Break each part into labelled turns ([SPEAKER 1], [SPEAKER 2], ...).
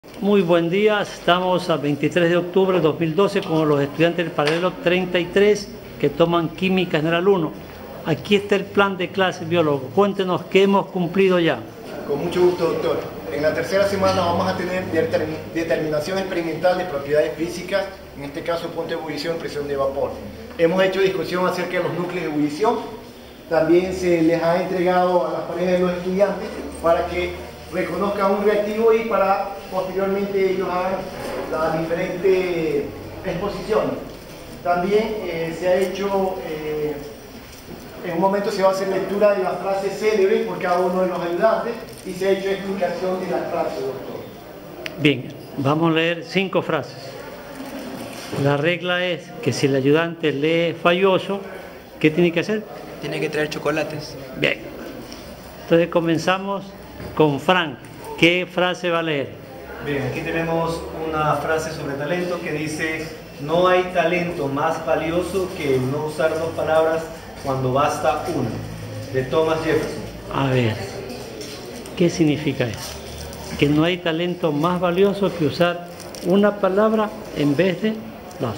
[SPEAKER 1] Muy buen día, estamos a 23 de octubre de 2012 con los estudiantes del paralelo 33 que toman Química General 1. Aquí está el plan de clase, biólogo. Cuéntenos qué hemos cumplido ya.
[SPEAKER 2] Con mucho gusto, doctor. En la tercera semana vamos a tener determinación experimental de propiedades físicas, en este caso punto de ebullición, presión de vapor. Hemos hecho discusión acerca de los núcleos de ebullición. También se les ha entregado a las parejas de los estudiantes para que reconozcan un reactivo y para posteriormente ellos hagan las diferentes exposiciones. También se ha hecho, en un momento se va a hacer lectura de las frases célebres por cada uno de los ayudantes y se ha hecho explicación de las frases, doctor.
[SPEAKER 1] Bien, vamos a leer 5 frases. La regla es que si el ayudante lee falloso, ¿qué tiene que hacer?
[SPEAKER 3] Tiene que traer chocolates.
[SPEAKER 1] Bien. Entonces comenzamos con Frank. ¿Qué frase va a leer?
[SPEAKER 4] Bien, aquí tenemos una frase sobre talento que dice: no hay talento más valioso que no usar 2 palabras cuando basta una, de Thomas Jefferson.
[SPEAKER 1] A ver, ¿qué significa eso? Que no hay talento más valioso que usar una palabra en vez de 2.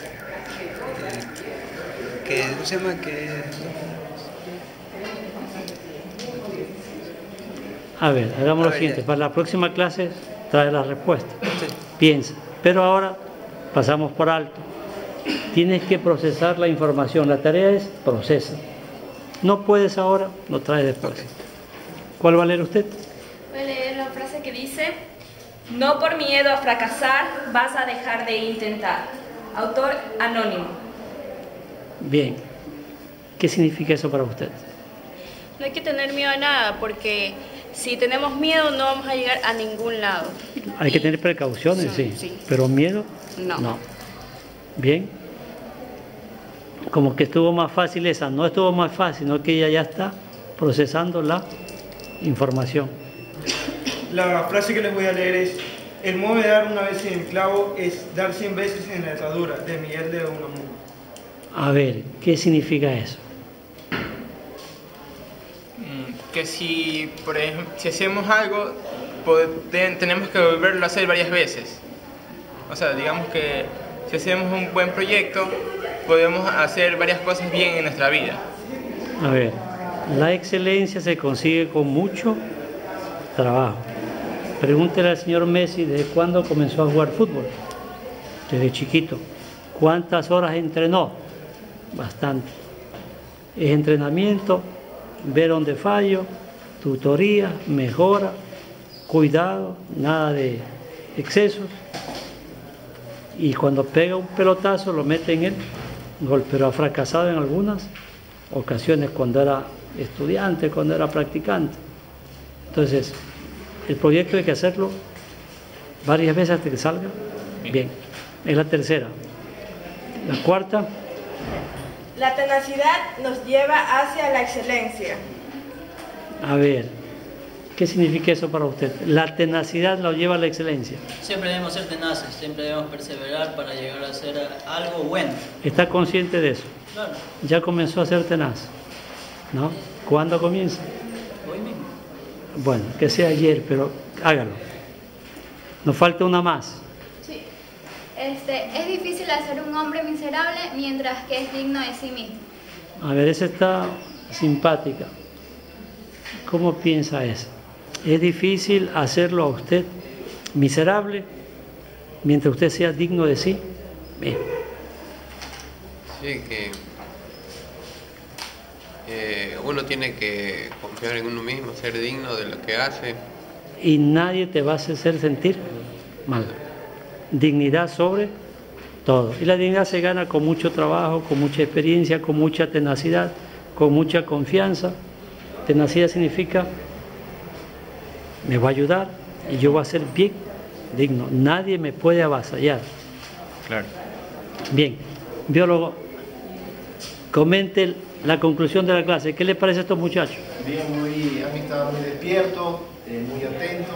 [SPEAKER 3] ¿Cómo se llama?
[SPEAKER 1] A ver, hagamos lo siguiente. Para la próxima clase trae la respuesta.
[SPEAKER 3] Sí.
[SPEAKER 1] Piensa. Pero ahora pasamos por alto. Tienes que procesar la información. La tarea es procesa. No puedes ahora, lo traes después.
[SPEAKER 3] Okay.
[SPEAKER 1] ¿Cuál va a leer usted?
[SPEAKER 5] Voy a leer la frase que dice: no por miedo a fracasar vas a dejar de intentar. Autor anónimo.
[SPEAKER 1] Bien. ¿Qué significa eso para usted?
[SPEAKER 6] No hay que tener miedo a nada, porque si tenemos miedo no vamos a llegar a ningún lado.
[SPEAKER 1] Hay que tener precauciones, sí. Pero miedo, no. Bien. Como que estuvo más fácil esa. No estuvo más fácil, sino que ella ya está procesando la información.
[SPEAKER 7] La frase que les voy a leer es: el modo de dar una vez en el clavo es dar 100 veces en la atadura, de Miguel de Unamuno.
[SPEAKER 1] A ver, ¿qué significa eso?
[SPEAKER 8] Que si, por ejemplo, si hacemos algo, tenemos que volverlo a hacer varias veces. O sea, digamos que si hacemos un buen proyecto, podemos hacer varias cosas bien en nuestra vida.
[SPEAKER 1] A ver, la excelencia se consigue con mucho trabajo. Pregúntele al señor Messi desde cuándo comenzó a jugar fútbol. Desde chiquito. ¿Cuántas horas entrenó? Bastante. Es entrenamiento, ver dónde fallo, tutoría, mejora, cuidado, nada de excesos. Y cuando pega un pelotazo lo mete en el gol, pero ha fracasado en algunas ocasiones cuando era estudiante, cuando era practicante. Entonces, el proyecto hay que hacerlo varias veces hasta que salga bien. Es la tercera. La cuarta.
[SPEAKER 9] La tenacidad nos lleva hacia la excelencia.
[SPEAKER 1] A ver, ¿qué significa eso para usted? La tenacidad lo lleva a la excelencia.
[SPEAKER 10] Siempre debemos ser tenaces, siempre debemos perseverar para llegar a hacer algo bueno.
[SPEAKER 1] ¿Está consciente de eso?
[SPEAKER 10] Claro.
[SPEAKER 1] Ya comenzó a ser tenaz, ¿no? ¿Cuándo comienza?
[SPEAKER 10] Hoy mismo.
[SPEAKER 1] Bueno, que sea ayer, pero hágalo. Nos falta una más.
[SPEAKER 11] Sí. Es difícil hacer un hombre miserable mientras que es digno de sí mismo.
[SPEAKER 1] A ver, esa está simpática. ¿Cómo piensa eso? Es difícil hacerlo a usted miserable mientras usted sea digno de sí. Bien.
[SPEAKER 12] Sí, que uno tiene que confiar en uno mismo, ser digno de lo que hace.
[SPEAKER 1] Y nadie te va a hacer sentir mal. Dignidad sobre todo. Y la dignidad se gana con mucho trabajo, con mucha experiencia, con mucha tenacidad, con mucha confianza. Tenacidad significa: me va a ayudar y yo voy a ser bien digno. Nadie me puede avasallar.
[SPEAKER 8] Claro.
[SPEAKER 1] Bien, biólogo, comente la conclusión de la clase. ¿Qué le parece a estos muchachos?
[SPEAKER 2] Bien, han estado muy despiertos, muy atentos.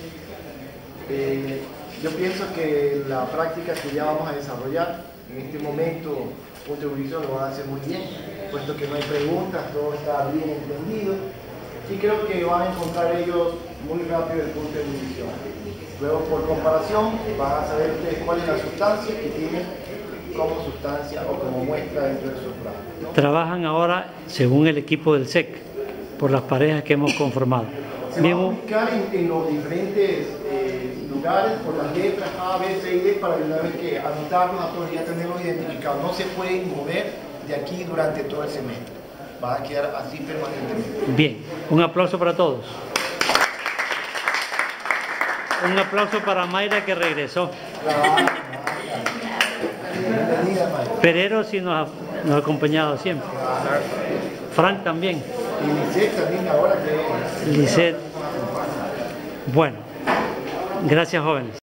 [SPEAKER 2] Yo pienso que la práctica que ya vamos a desarrollar en este momento, punto de ebullición, lo van a hacer muy bien, puesto que no hay preguntas, todo está bien entendido. Y creo que van a encontrar ellos muy rápido el punto de ebullición. Luego, por comparación, van a saber ustedes cuál es la sustancia que tienen como sustancia o como muestra dentro de su plano, ¿no?
[SPEAKER 1] Trabajan ahora según el equipo del SEC, por las parejas que hemos conformado.
[SPEAKER 2] Se va a ubicar en los diferentes lugares por las letras A, B, C y D para una vez que anotarlos a todos y ya tenerlos identificados. No se pueden mover de aquí durante todo el semestre. Va a quedar así permanentemente.
[SPEAKER 1] Bien, un aplauso para todos. Un aplauso para Mayra que regresó.
[SPEAKER 2] Bienvenida, Mayra.
[SPEAKER 1] Perero sí nos ha acompañado siempre. Frank también.
[SPEAKER 2] Y Lisette también ahora que...
[SPEAKER 1] Lisette. Bueno, gracias jóvenes.